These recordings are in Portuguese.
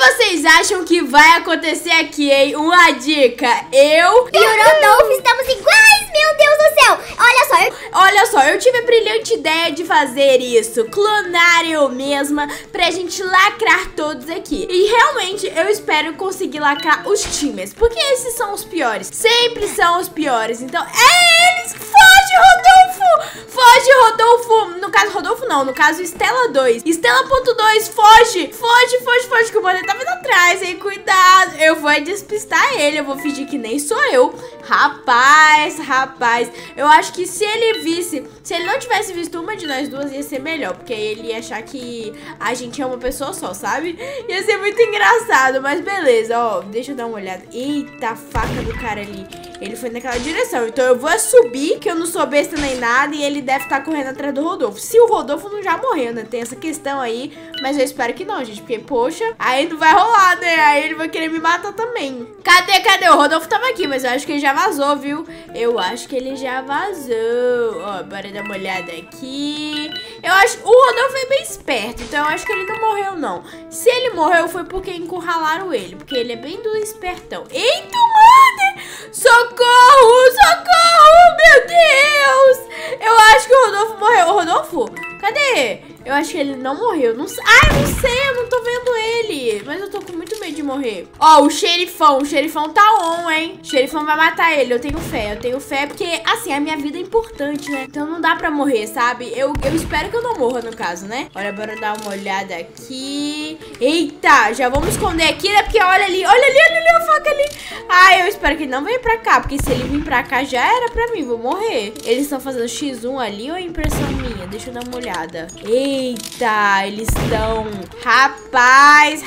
vocês acham que vai acontecer aqui, hein? Uma dica, eu e o Rodolfo estamos iguais, meu Deus do céu. Olha só, eu tive a brilhante ideia de fazer isso, clonar eu mesma, pra gente lacrar todos aqui. E realmente eu espero conseguir lacrar os times, porque esses são os piores, sempre são os piores. Então é eles. Foge, Rodolfo! Foge, Rodolfo! No caso, Rodolfo não, no caso Estela 2. Estela.2, foge! Foge, que o Bonnie tá vindo atrás, hein? Cuidado! Eu vou despistar ele, eu vou fingir que nem sou eu. Rapaz, eu acho que se ele não tivesse visto uma de nós duas, ia ser melhor, porque ele ia achar que a gente é uma pessoa só, sabe? Ia ser muito engraçado, mas beleza, ó, deixa eu dar uma olhada. Eita, a faca do cara ali. Ele foi naquela direção, então eu vou subir, que eu não sou besta nem nada, e ele deve estar correndo atrás do Rodolfo. Se o Rodolfo não já morreu, né? Tem essa questão aí, mas eu espero que não, gente, porque, poxa, aí não vai rolar, né? Aí ele vai querer me matar também. Cadê? O Rodolfo tava aqui, mas eu acho que ele já vazou, viu? Eu acho que ele já vazou. Ó, bora dar uma olhada aqui. Eu acho... O Rodolfo é bem esperto, então eu acho que ele não morreu, não. Se ele morreu, foi porque encurralaram ele, porque ele é bem do espertão. Eita, mano! Socorro! Meu Deus! Eu acho que o Rodolfo morreu. O Rodolfo? Cadê? Eu acho que ele não morreu. Não sei. Ah, eu não sei, eu não tô vendo ele. Mas eu tô com muito medo de morrer. Ó, o xerifão tá on, hein? O xerifão vai matar ele. Eu tenho fé, porque, assim, a minha vida é importante, né? Então não dá pra morrer, sabe? Eu espero que eu não morra, no caso, né? Olha, bora dar uma olhada aqui. Eita, já vamos esconder aqui, né? Porque olha ali a faca ali. Ai, eu espero que ele não venha pra cá, porque se ele vir pra cá já era pra mim, vou morrer. Eles estão fazendo X1 ali ou é impressão minha? Deixa eu dar uma olhada. Eita, eles estão... Rapaz.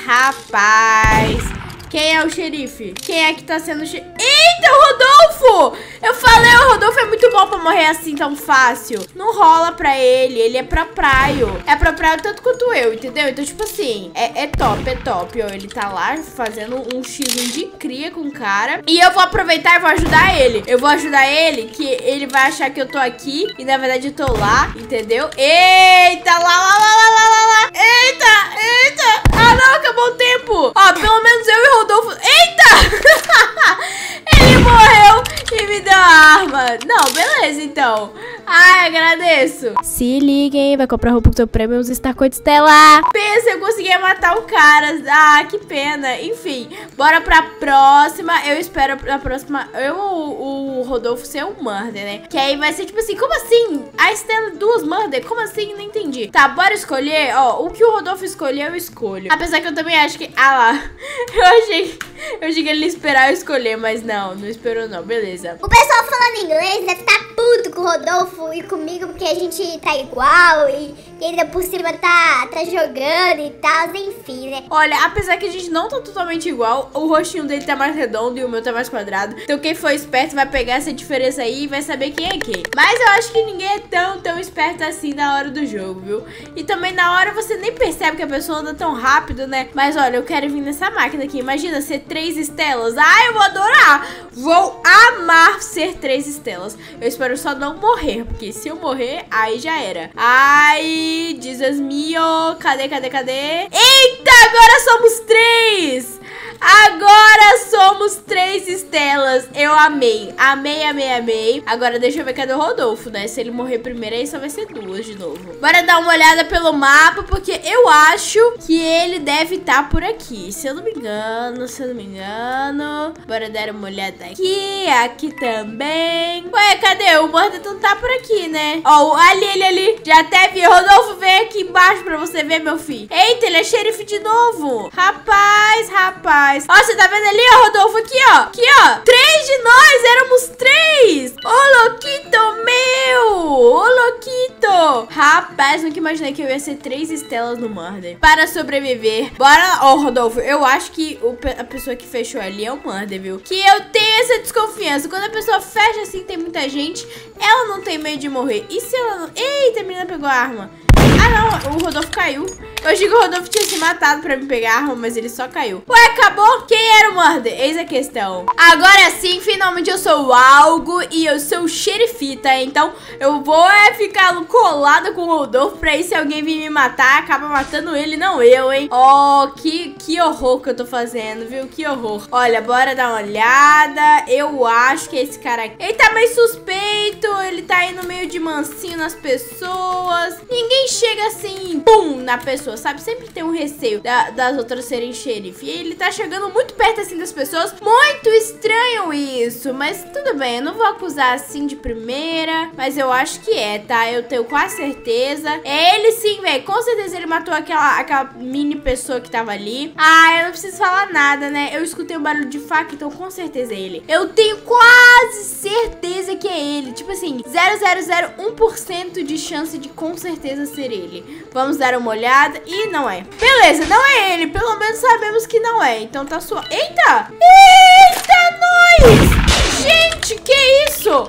Quem é o xerife? Quem é que tá sendo o xerife? Eita, o Rodolfo! Eu falei, o Rodolfo é muito bom pra morrer assim tão fácil. Não rola pra ele é propraio. É propraio tanto quanto eu, entendeu? Então, tipo assim, é top. Ó, ele tá lá fazendo um X1 de cria com o cara. E eu vou aproveitar e vou ajudar ele. Eu vou ajudar ele, que ele vai achar que eu tô aqui. E na verdade eu tô lá, entendeu? Eita, lá. Eita. Ah, não, acabou o tempo. Ó, pelo menos eu e o Rodolfo... Eita! Ele morreu e me deu a arma. Não, beleza, então. Ai, agradeço. Se liguem, vai comprar roupa com seu prêmio, os Starcoins Estela. Pensa, eu consegui matar o cara. Ah, que pena. Enfim, bora pra próxima. Eu espero a próxima... o Rodolfo ser um murder, né? Que aí vai ser tipo assim, como assim? A Estela 2 murder? Como assim? Não entendi. Tá, bora escolher. Ó, o que o Rodolfo escolher, eu escolho. Apesar que eu também acho que... Ah lá. Eu achei que ele ia esperar eu escolher, mas não esperou não. Beleza. O pessoal falando inglês deve estar puto com o Rodolfo e comigo, porque a gente tá igual e ainda por cima tá jogando e tal, enfim, né? Olha, apesar que a gente não tá totalmente igual, o rostinho dele tá mais redondo e o meu tá mais quadrado. Então quem for esperto vai pegar essa diferença aí e vai saber quem é quem. Mas eu acho que ninguém é tão esperto assim na hora do jogo, viu? E também na hora você nem percebe que a pessoa anda tão rápido, né? Mas olha, eu quero vir nessa máquina aqui. Imagina ser 3 Estelas. Ai, eu vou adorar! Vou amar ser 3 Estelas. Eu espero só não morrer, porque se eu morrer, aí já era. Ai, Jesus mio. Cadê? Eita, agora somos 3! Agora somos 3 Estelas. Eu amei. Agora deixa eu ver cadê o Rodolfo, né? Se ele morrer primeiro, aí só vai ser 2 de novo. Bora dar uma olhada pelo mapa, porque eu acho que ele deve estar por aqui. Se eu não me engano. Bora dar uma olhada aqui. Aqui também. Ué, cadê? O Murder não tá por aqui, né? Ó, ali. Já até vi. Rodolfo, vem aqui embaixo pra você ver, meu filho. Eita, ele é xerife de novo. Rapaz. Ó, você tá vendo ali, ó, Rodolfo? Aqui, ó. 3 de nós, éramos 3. Ô, louquito meu. Ô, louquito. Rapaz, nunca imaginei que eu ia ser 3 Estelas no Murder. Para sobreviver. Bora. Ó, Rodolfo, eu acho que a pessoa que fechou ali é o Murder, viu? Que eu tenho essa desconfiança. Quando a pessoa fecha assim, tem muita gente, ela não tem medo de morrer. E se ela não... Eita, a menina pegou a arma. Ah, não, o Rodolfo caiu. Eu achei que o Rodolfo tinha se matado pra me pegar a arma, mas ele só caiu. Ué, acabou? Quem era o Murder? Eis a questão. Agora sim, finalmente eu sou algo e eu sou xerifita. Então eu vou ficar colada com o Rodolfo pra aí se alguém vir me matar, acaba matando ele, não eu, hein? Ó, que horror que eu tô fazendo, viu? Que horror. Olha, bora dar uma olhada. Eu acho que esse cara aqui, ele tá meio suspeito. Ele tá indo meio de mansinho nas pessoas. Ninguém chega assim, pum, na pessoa, sabe? Sempre tem um receio das outras serem xerife. E ele tá chegando muito perto assim das pessoas. Muito estranho isso. Mas tudo bem, eu não vou acusar assim de primeira. Mas eu acho que é, tá? Eu tenho quase certeza. É ele sim, velho. Com certeza ele matou aquela mini pessoa que tava ali. Ah, eu não preciso falar nada, né? Eu escutei um barulho de faca, então com certeza é ele. Eu tenho quase certeza que é ele. Tipo assim, 0,001% de chance de com certeza ser ele. Vamos dar uma olhada. E não é. Beleza, não é ele. Pelo menos sabemos que não é. Então tá sua... Eita! Eita, nós! Gente, que isso?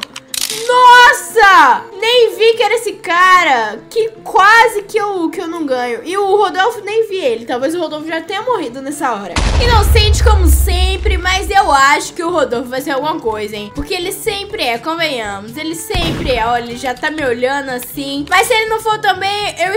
Nossa! Nem vi que era esse cara. Que quase que eu não ganho. E o Rodolfo nem vi ele. Talvez o Rodolfo já tenha morrido nessa hora. Inocente como sempre, mas eu acho que o Rodolfo vai ser alguma coisa, hein? Porque ele sempre é, convenhamos. Ele sempre é. Olha, ele já tá me olhando assim. Mas se ele não for também, eu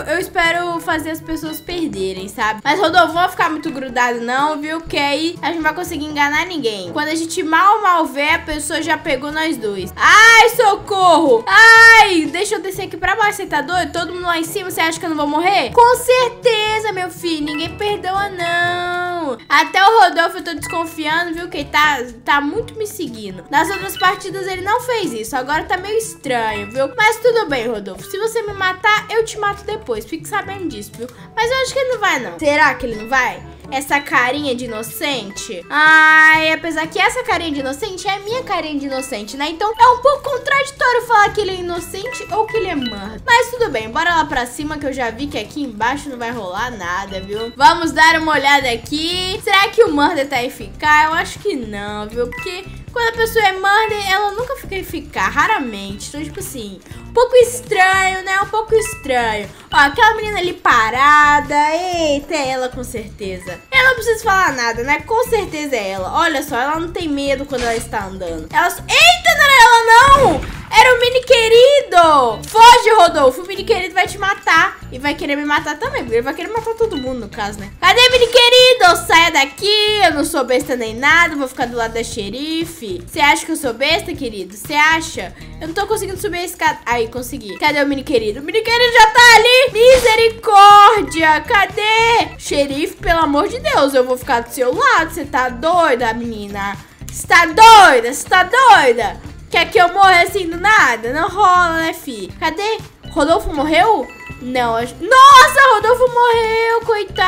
espero fazer as pessoas perderem, sabe? Mas Rodolfo, não vai ficar muito grudado não, viu? Que aí a gente não vai conseguir enganar ninguém. Quando a gente mal vê, a pessoa já pegou nós dois. Ai, socorro! Ai, deixa eu descer aqui pra baixo, você tá doido? Todo mundo lá em cima, você acha que eu não vou morrer? Com certeza, meu filho, ninguém perdoa não. Até o Rodolfo eu tô desconfiando, viu? Que ele tá muito me seguindo. Nas outras partidas ele não fez isso, agora tá meio estranho, viu? Mas tudo bem, Rodolfo, se você me matar, eu te mato depois, fique sabendo disso, viu? Mas eu acho que ele não vai não. Será que ele não vai? Essa carinha de inocente. Ai, apesar que essa carinha de inocente é a minha carinha de inocente, né? Então é um pouco contraditório falar que ele é inocente ou que ele é Murder. Mas tudo bem, bora lá pra cima que eu já vi que aqui embaixo não vai rolar nada, viu? Vamos dar uma olhada aqui. Será que o Murder tá eficaz? Eu acho que não, viu? Porque quando a pessoa é Murder, ela nunca fica eficaz, raramente. Então, tipo assim, um pouco estranho, né? Um pouco estranho. Ó, aquela menina ali parada. Eita, é ela com certeza. Eu não preciso falar nada, né? Com certeza é ela. Olha só, ela não tem medo quando ela está andando. Ela... Eita, não era ela não! Era o mini querido! Foge, Rodolfo. O mini querido vai te matar. E vai querer me matar também, porque ele vai querer matar todo mundo, no caso, né? Cadê, mini querido? Saia daqui. Eu não sou besta nem nada. Vou ficar do lado da xerife. Você acha que eu sou besta, querido? Você acha? Eu não tô conseguindo subir a escada. Aí, consegui. Cadê o mini querido? O mini querido já tá ali. Misericórdia. Cadê? Xerife, pelo amor de Deus. Eu vou ficar do seu lado. Você tá doida, menina? Você tá doida? Você tá doida? Quer que eu morra assim do nada? Não rola, né, fi? Cadê? Rodolfo morreu? Não, nossa, Rodolfo morreu,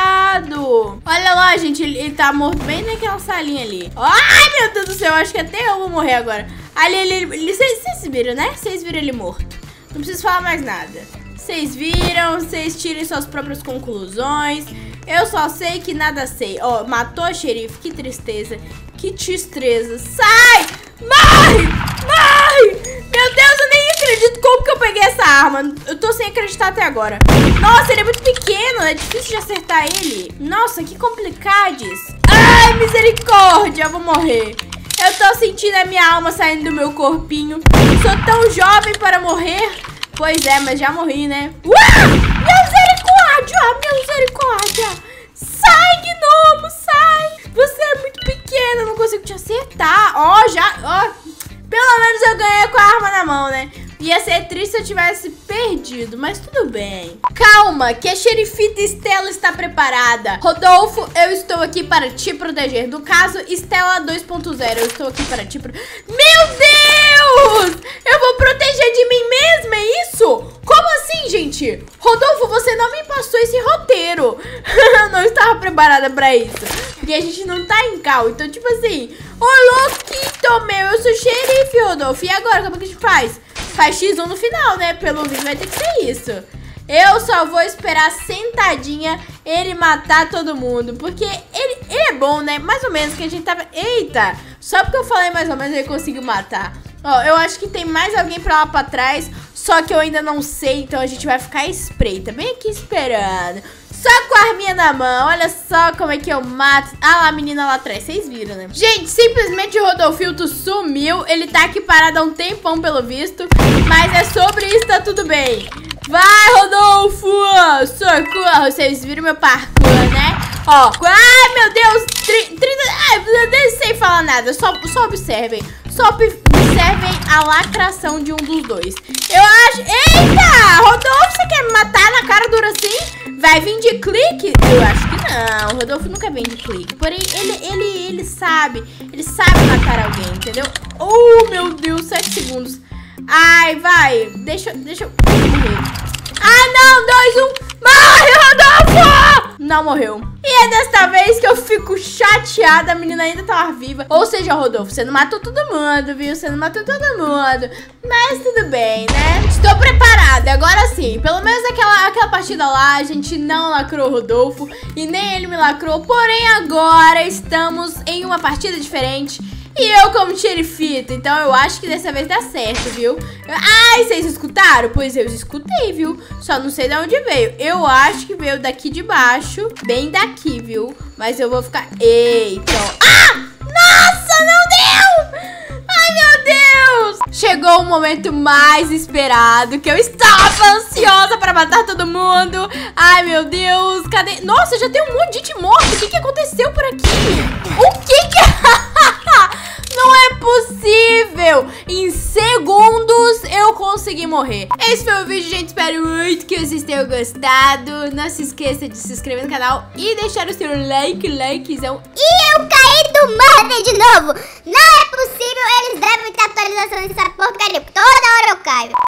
coitado. Olha lá, gente, ele tá morto bem naquela salinha ali. Ai, meu Deus do céu, acho que até eu vou morrer agora. Ali, vocês viram, né? Vocês viram ele morto. Não preciso falar mais nada. Vocês viram, vocês tirem suas próprias conclusões. Eu só sei que nada sei. Ó, matou a xerife, que tristeza. Que tristeza. Sai! Morre! Morre! Meu Deus, eu nem acredito como que eu peguei essa arma. Eu tô sem acreditar até agora. Nossa, ele é muito pequeno. É difícil de acertar ele. Nossa, que complicades. Ai, misericórdia. Eu vou morrer. Eu tô sentindo a minha alma saindo do meu corpinho. Sou tão jovem para morrer. Pois é, mas já morri, né? Misericórdia! Misericórdia! Sai, gnomo, sai! Você é muito pequeno, eu não consigo te acertar. Ó, pelo menos eu ganhei com a arma na mão, né? Ia ser triste se eu tivesse perdido, mas tudo bem. Calma, que a xerifita Estela está preparada. Rodolfo, eu estou aqui para te proteger. No caso, Estela 2.0, eu estou aqui para te proteger. Meu Deus! Eu vou proteger de mim mesma, é isso? Como assim, gente? Rodolfo, você não me passou esse roteiro. Eu não estava preparada para isso. Porque a gente não tá em cal. Então, tipo assim, ô louquito, meu, eu sou xerife, Rodolfo. E agora, como é que a gente faz? Faz X1 no final, né? Pelo visto vai ter que ser isso. Eu só vou esperar sentadinha ele matar todo mundo. Porque ele é bom, né? Mais ou menos que a gente tava... Eita! Só porque eu falei mais ou menos ele conseguiu matar. Ó, eu acho que tem mais alguém pra lá pra trás, só que eu ainda não sei, então a gente vai ficar espreita, bem aqui esperando. Só com a arminha na mão, olha só como é que eu mato. Ah lá, a menina lá atrás, vocês viram, né? Gente, simplesmente o Rodolfilto sumiu. Ele tá aqui parado há um tempão, pelo visto. Mas é sobre isso, tá tudo bem. Vai, Rodolfo! Socorro, vocês viram meu parkour, né? Ó, ai meu Deus, 30... Ai, eu nem sei falar nada, só observem. Só observem a lacração de um dos dois. Eu acho... Eita! Rodolfo, você quer me matar na cara dura assim? Vai vir de clique? Eu acho que não. O Rodolfo nunca vem de clique. Porém, ele sabe. Ele sabe matar alguém, entendeu? Oh, meu Deus, 7 segundos. Ai, vai. Deixa eu morrer. Ah, não, 2, 1. Morre, Rodolfo! Não morreu. E é desta vez que eu fico chateada. A menina ainda tava viva. Ou seja, Rodolfo, você não matou todo mundo, viu? Você não matou todo mundo. Mas tudo bem, né? Estou preparada. Agora sim. Pelo menos aquela partida lá, a gente não lacrou o Rodolfo. E nem ele me lacrou. Porém, agora estamos em uma partida diferente. E eu como xerifita, então eu acho que dessa vez dá certo, viu? Ai, vocês escutaram? Pois eu escutei, viu? Só não sei de onde veio. Eu acho que veio daqui de baixo, bem daqui, viu? Mas eu vou ficar... Eita! Ah! Nossa, não deu! Ai, meu Deus! Chegou o momento mais esperado, que eu estava ansiosa para matar todo mundo. Ai, meu Deus, cadê? Nossa, já tem um monte de gente morta. O que aconteceu por aqui? O que Não é possível! Em segundos eu consegui morrer. Esse foi o vídeo, gente. Espero muito que vocês tenham gostado. Não se esqueça de se inscrever no canal e deixar o seu likezão. E eu caí do Mother de novo. Não é possível, eles devem ter atualização nessa porcaria. Toda hora eu caio.